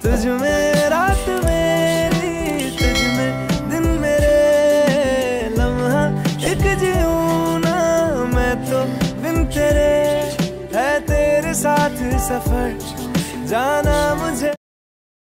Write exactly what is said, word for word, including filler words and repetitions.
तुझ में रात मेरी, तुझ में दिन मेरे, लम्हा एक जीऊं ना मैं तो बिन तेरे, है तेरे साथ सफर जाना मुझे।